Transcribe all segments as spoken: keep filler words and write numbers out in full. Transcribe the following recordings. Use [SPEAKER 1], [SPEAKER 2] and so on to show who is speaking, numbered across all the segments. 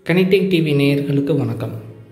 [SPEAKER 1] Connecting TV நேயர்களுக்கு வணக்கம்.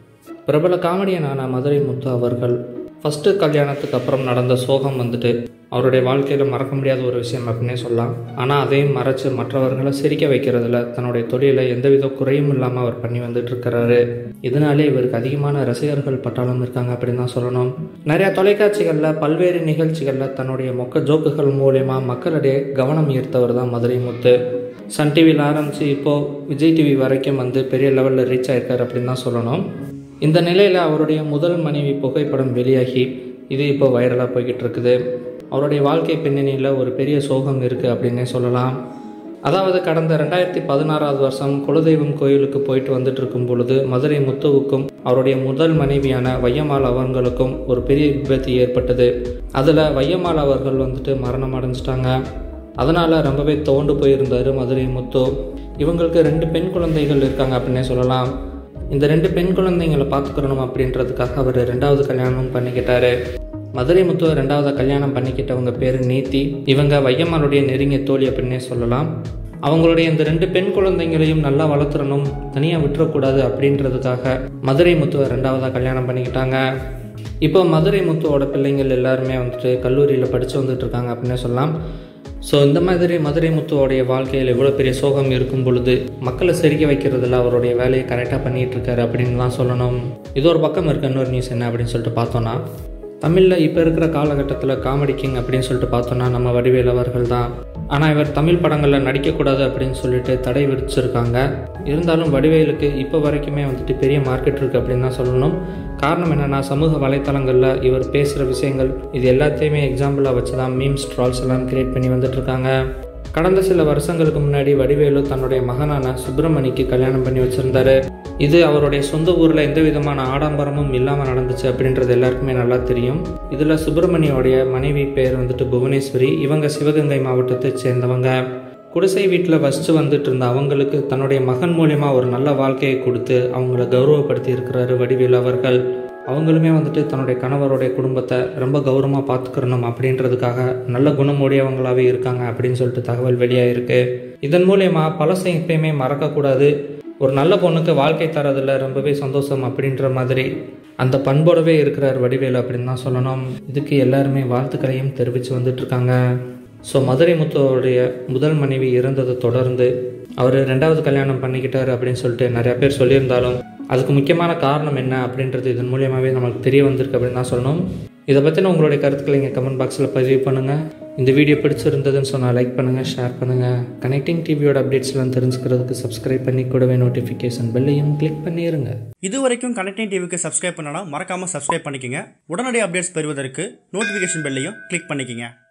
[SPEAKER 1] பிரபல காமெடியனான மதுரை முத்து அவர்கள் ஃபஸ்ட்டு கல்யாணத்துக்கு அப்புறம் நடந்த சோகம் வந்துட்டு அவருடைய வாழ்க்கையில் மறக்க முடியாத ஒரு விஷயம் அப்படின்னே சொல்லலாம். ஆனால் அதையும் மறைச்சு மற்றவர்களை சிரிக்க வைக்கிறதுல தன்னுடைய தொழிலை எந்தவித குறையும் இல்லாமல் அவர் பண்ணி வந்துட்டு இருக்கிறாரு. இதனாலே இவருக்கு அதிகமான ரசிகர்கள் பட்டாளம் இருக்காங்க அப்படின்னு தான் சொல்லணும். நிறையா தொலைக்காட்சிகளில் பல்வேறு நிகழ்ச்சிகளில் தன்னுடைய மொக்க ஜோக்குகள் மூலயமா மக்களிடையே கவனம் ஈர்த்தவர் தான் மதுரை முத்து. சன் டிவியில் ஆரம்பித்து இப்போது விஜய் டிவி வரைக்கும் வந்து பெரிய லெவலில் ரீச் ஆகிருக்கார் அப்படின்னு தான் சொல்லணும். இந்த நிலையில் அவருடைய முதல் மனைவி புகைப்படம் வெளியாகி இது இப்போ வைரலாக போய்கிட்டு இருக்குது. அவருடைய வாழ்க்கை பின்னணியில் ஒரு பெரிய சோகம் இருக்குது அப்படின்னே சொல்லலாம். அதாவது கடந்த ரெண்டாயிரத்தி பதினாறாவது வருஷம் குலதெய்வம் கோயிலுக்கு போயிட்டு வந்துட்டு இருக்கும் பொழுது மதுரை முத்துவுக்கும் அவருடைய முதல் மனைவியான வையம்மாள் அவர்களுக்கும் ஒரு பெரிய விபத்து ஏற்பட்டது. அதில் வையம்மாள் அவர்கள் வந்துட்டு மரணம் அடைஞ்சிட்டாங்க. அதனால் ரொம்பவே தோண்டு போயிருந்தார் மதுரை முத்து. இவங்களுக்கு ரெண்டு பெண் குழந்தைகள் இருக்காங்க அப்படின்னே சொல்லலாம். இந்த ரெண்டு பெண் குழந்தைங்களை பார்த்துக்கணும் அப்படின்றதுக்காக அவர் ரெண்டாவது கல்யாணமும் பண்ணிக்கிட்டாரு. மதுரை முத்துவை ரெண்டாவது கல்யாணம் பண்ணிக்கிட்டவங்க பேர் நீத்தி. இவங்க வையம்மாளுடைய நெருங்கிய தோழி அப்படின்னே சொல்லலாம். அவங்களுடைய இந்த ரெண்டு பெண் குழந்தைங்களையும் நல்லா வளர்த்துறணும், தனியாக விட்டுறக்கூடாது அப்படின்றதுக்காக மதுரை முத்துவை ரெண்டாவதாக கல்யாணம் பண்ணிக்கிட்டாங்க. இப்போ மதுரை முத்துவோட பிள்ளைங்கள் எல்லாருமே வந்துட்டு கல்லூரியில் படித்து வந்துட்டு இருக்காங்க அப்படின்னே சொல்லலாம். ஸோ இந்த மாதிரி மதுரை முத்துவோடைய வாழ்க்கையில் எவ்வளோ பெரிய சோகம் இருக்கும் பொழுது மக்களை சிரிக்க வைக்கிறதுல அவருடைய வேலையை கரெக்டாக பண்ணிகிட்டு இருக்காரு அப்படின்னு தான் சொல்லணும். இது ஒரு பக்கம் இருக்க இன்னொரு நியூஸ் என்ன அப்படின்னு சொல்லிட்டு பார்த்தோன்னா, தமிழில் இப்போ இருக்கிற காலகட்டத்தில் காமெடி கிங் அப்படின்னு சொல்லிட்டு பார்த்தோன்னா நம்ம வடிவேலு அவர்கள் தான். ஆனால் இவர் தமிழ் படங்களில் நடிக்கக்கூடாது அப்படின்னு சொல்லிட்டு தடை விதிச்சிருக்காங்க. இருந்தாலும் வடிவேலுக்கு இப்போ வரைக்குமே வந்துட்டு பெரிய மார்க்கெட் இருக்குது அப்படின்னு தான் சொல்லணும். காரணம் என்னென்னா, சமூக வலைத்தளங்களில் இவர் பேசுகிற விஷயங்கள் இது எல்லாத்தையுமே எக்ஸாம்பிளாக வச்சு தான் மீம்ஸ் ட்ரால்ஸ் எல்லாம் கிரியேட் பண்ணி வந்துட்டுருக்காங்க. கடந்த சில வருஷங்களுக்கு முன்னாடி வடிவேலு தன்னுடைய மகனான சுப்பிரமணிக்கு கல்யாணம் பண்ணி வச்சுருந்தாரு. இது அவருடைய சொந்த ஊரில் எந்த விதமான ஆடம்பரமும் இல்லாமல் நடந்துச்சு அப்படின்றது எல்லாருக்குமே நல்லா தெரியும். இதில் சுப்பிரமணியோடைய மனைவி பேர் வந்துட்டு புவனேஸ்வரி. இவங்க சிவகங்கை மாவட்டத்தை சேர்ந்தவங்க. குடிசை வீட்டில் வசித்து வந்துட்டு இருந்த அவங்களுக்கு தன்னுடைய மகன் மூலயமா ஒரு நல்ல வாழ்க்கையை கொடுத்து அவங்கள கௌரவப்படுத்தி இருக்கிறாரு வடிவேலு அவர்கள். அவங்களுமே வந்துட்டு தன்னுடைய கணவருடைய குடும்பத்தை ரொம்ப கௌரவமாக பார்த்துக்கிறணும் அப்படின்றதுக்காக நல்ல குணமுடையவங்களாகவே இருக்காங்க அப்படின்னு சொல்லிட்டு தகவல் வெளியாகிருக்கு. இதன் மூலயமா பழசை எப்பயுமே மறக்கக்கூடாது, ஒரு நல்ல பொண்ணுக்கு வாழ்க்கை தரதில் ரொம்பவே சந்தோஷம் அப்படின்ற மாதிரி அந்த பண்போடவே இருக்கிறார் வடிவேலு அப்படின்னு தான் சொல்லணும். இதுக்கு எல்லாருமே வாழ்த்துக்களையும் தெரிவித்து வந்துட்டுருக்காங்க. ஸோ மதுரை முத்துவோடைய முதல் மனைவி இறந்ததை தொடர்ந்து அவர் ரெண்டாவது கல்யாணம் பண்ணிக்கிட்டார் அப்படின்னு சொல்லிட்டு நிறையா பேர் சொல்லியிருந்தாலும் அதுக்கு முக்கியமான காரணம் என்ன அப்படின்றது இதன் மூலியமாகவே நமக்கு தெரிய வந்திருக்கு அப்படின்னு தான் சொல்லணும். இதை பற்றின உங்களுடைய கருத்துக்களை இங்கே கமெண்ட் பாக்ஸில் பதிவு பண்ணுங்கள். இந்த வீடியோ பிடிச்சிருந்ததுன்னு சொன்னால் லைக் பண்ணுங்கள், ஷேர் பண்ணுங்கள். கனெக்டிங் டிவியோட அப்டேட்ஸ்லாம் தெரிஞ்சுக்கிறதுக்கு சப்ஸ்கிரைப் பண்ணி கூடவே நோட்டிஃபிகேஷன் பெல்லையும் கிளிக் பண்ணிடுங்க.
[SPEAKER 2] இது வரைக்கும் கனெக்டிங் டிவிக்கு சப்ஸ்கிரைப் பண்ணனா மறக்காமல் சப்ஸ்கிரைப் பண்ணிக்கங்க. உடனடி அப்டேட்ஸ் பெறுவதற்கு நோட்டிஃபிகேஷன் பெல்லையும் கிளிக் பண்ணிக்கங்க.